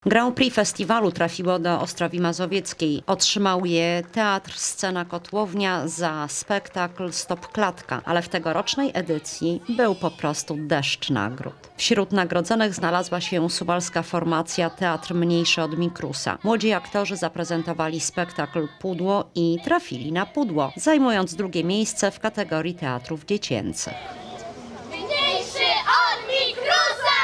Grand Prix festiwalu trafiło do Ostrowi Mazowieckiej. Otrzymał je Teatr Scena Kotłownia za spektakl Stop Klatka, ale w tegorocznej edycji był po prostu deszcz nagród. Wśród nagrodzonych znalazła się suwalska formacja Teatr Mniejszy od Mikrusa. Młodzi aktorzy zaprezentowali spektakl Pudło i trafili na pudło, zajmując drugie miejsce w kategorii teatrów dziecięcych. Mniejszy od Mikrusa!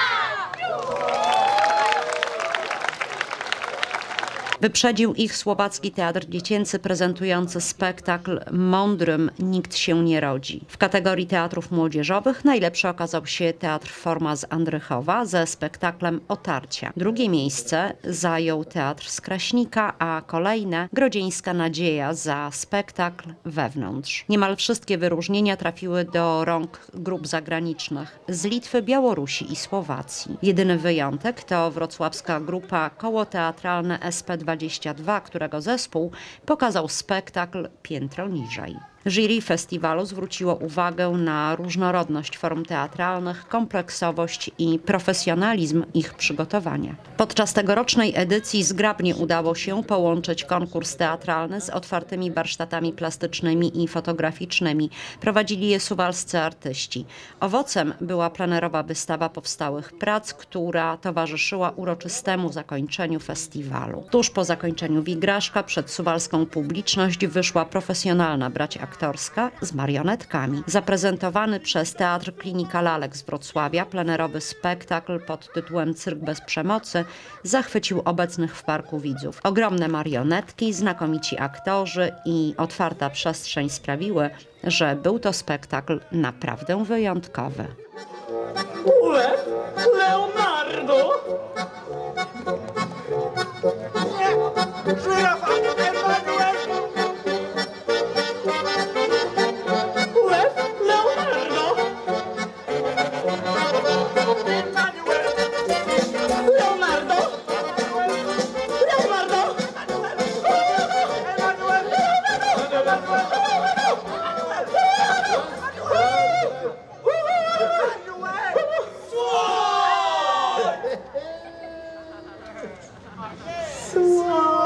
Wyprzedził ich słowacki teatr dziecięcy prezentujący spektakl Mądrym nikt się nie rodzi. W kategorii teatrów młodzieżowych najlepszy okazał się Teatr Forma z Andrychowa ze spektaklem Otarcia. Drugie miejsce zajął Teatr z Kraśnika, a kolejne Grodzieńska Nadzieja za spektakl Wewnątrz. Niemal wszystkie wyróżnienia trafiły do rąk grup zagranicznych z Litwy, Białorusi i Słowacji. Jedyny wyjątek to wrocławska grupa Koło Teatralne SP22, którego zespół pokazał spektakl Piętro niżej. Jury festiwalu zwróciło uwagę na różnorodność form teatralnych, kompleksowość i profesjonalizm ich przygotowania. Podczas tegorocznej edycji zgrabnie udało się połączyć konkurs teatralny z otwartymi warsztatami plastycznymi i fotograficznymi. Prowadzili je suwalscy artyści. Owocem była plenerowa wystawa powstałych prac, która towarzyszyła uroczystemu zakończeniu festiwalu. Tuż po zakończeniu wigraszka przed suwalską publiczność wyszła profesjonalna brać aktorska z marionetkami. Zaprezentowany przez Teatr Klinika Lalek z Wrocławia plenerowy spektakl pod tytułem Cyrk bez przemocy zachwycił obecnych w parku widzów. Ogromne marionetki, znakomici aktorzy i otwarta przestrzeń sprawiły, że był to spektakl naprawdę wyjątkowy. Leonardo! Żyrafa! Emanuel! Leonardo! Leonardo! Leonardo! Słoń!